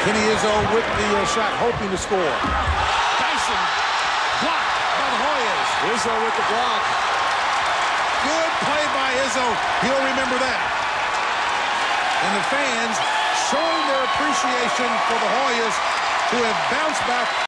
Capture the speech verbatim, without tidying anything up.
Kenny Izzo with the uh, shot, hoping to score. Dyson blocked by the Hoyas. Izzo with the block. Good play by Izzo. He'll remember that. And the fans showing their appreciation for the Hoyas, who have bounced back.